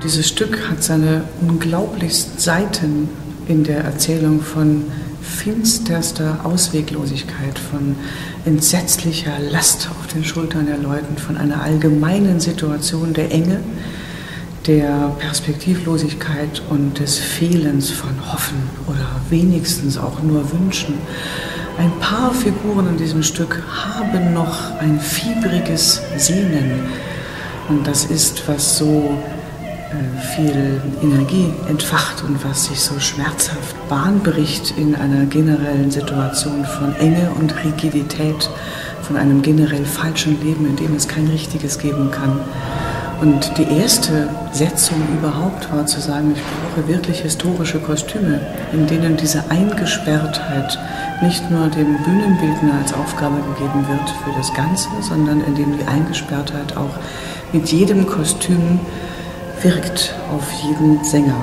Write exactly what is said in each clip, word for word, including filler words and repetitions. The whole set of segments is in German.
Dieses Stück hat seine unglaublichsten Seiten in der Erzählung von finsterster Ausweglosigkeit, von entsetzlicher Last auf den Schultern der Leute, von einer allgemeinen Situation der Enge, der Perspektivlosigkeit und des Fehlens von Hoffen oder wenigstens auch nur Wünschen. Ein paar Figuren in diesem Stück haben noch ein fiebriges Sehnen. Und das ist, was so äh, viel Energie entfacht und was sich so schmerzhaft Bahn bricht in einer generellen Situation von Enge und Rigidität, von einem generell falschen Leben, in dem es kein Richtiges geben kann. Und die erste Setzung überhaupt war zu sagen, ich brauche wirklich historische Kostüme, in denen diese Eingesperrtheit nicht nur dem Bühnenbildner als Aufgabe gegeben wird für das Ganze, sondern in dem die Eingesperrtheit auch mit jedem Kostüm wirkt auf jeden Sänger.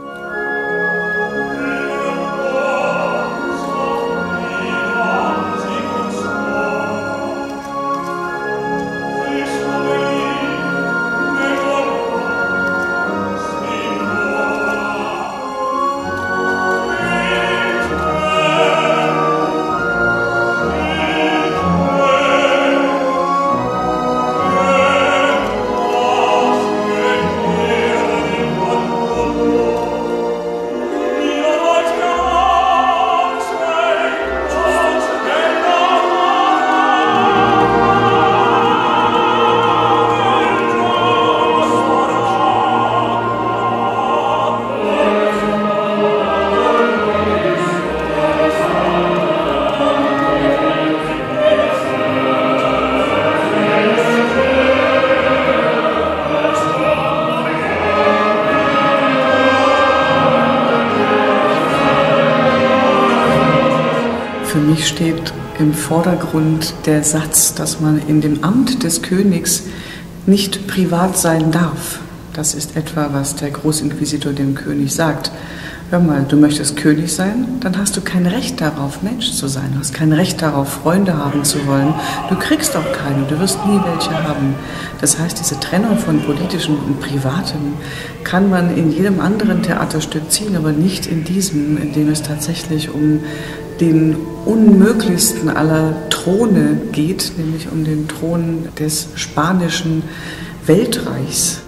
Für mich steht im Vordergrund der Satz, dass man in dem Amt des Königs nicht privat sein darf. Das ist etwa, was der Großinquisitor dem König sagt. Hör mal, du möchtest König sein, dann hast du kein Recht darauf, Mensch zu sein. Du hast kein Recht darauf, Freunde haben zu wollen. Du kriegst auch keine, du wirst nie welche haben. Das heißt, diese Trennung von Politischem und Privatem kann man in jedem anderen Theaterstück ziehen, aber nicht in diesem, in dem es tatsächlich um den unmöglichsten aller Throne geht, nämlich um den Thron des spanischen Weltreichs.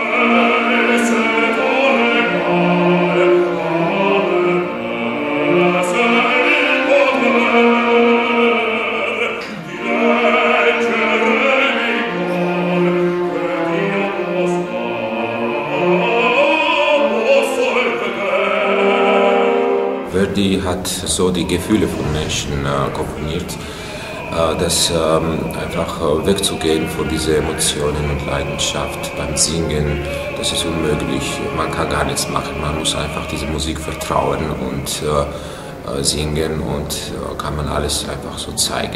Verdi hat so die Gefühle von Menschen äh, komponiert, äh, dass ähm, einfach äh, wegzugehen von diesen Emotionen und Leidenschaft beim Singen, das ist unmöglich. Man kann gar nichts machen, man muss einfach diese Musik vertrauen und äh, äh, singen und äh, kann man alles einfach so zeigen.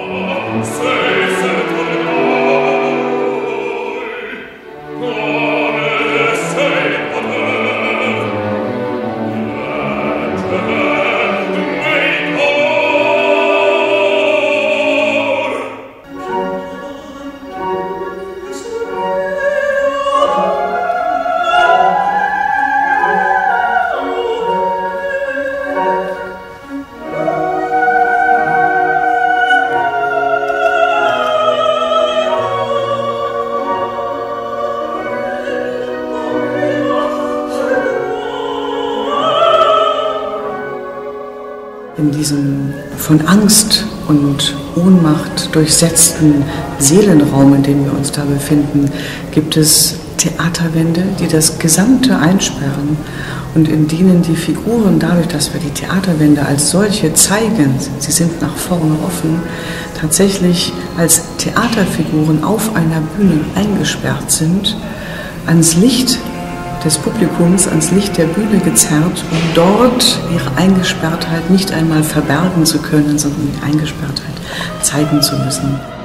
In diesem von Angst und Ohnmacht durchsetzten Seelenraum, in dem wir uns da befinden, gibt es Theaterwände, die das Gesamte einsperren und in denen die Figuren, dadurch, dass wir die Theaterwände als solche zeigen, sie sind nach vorne offen, tatsächlich als Theaterfiguren auf einer Bühne eingesperrt sind, ans Licht des Publikums, ans Licht der Bühne gezerrt, um dort ihre Eingesperrtheit nicht einmal verbergen zu können, sondern die Eingesperrtheit zeigen zu müssen.